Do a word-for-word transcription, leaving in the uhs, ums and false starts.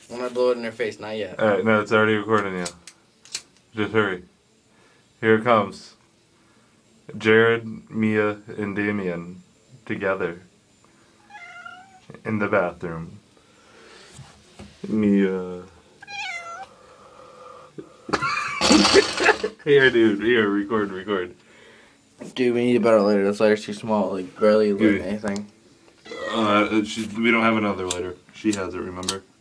When I blow it in their face, not yet. Alright, no, it's already recording you. Just hurry. Here it comes. Jared, Mia, and Damien together in the bathroom. Mia. Here, dude. Here, record, record. Dude, we need a better lighter. This lighter's too small. Like, barely lit Dude. anything. Uh, she, we don't have another lighter. She has it, remember?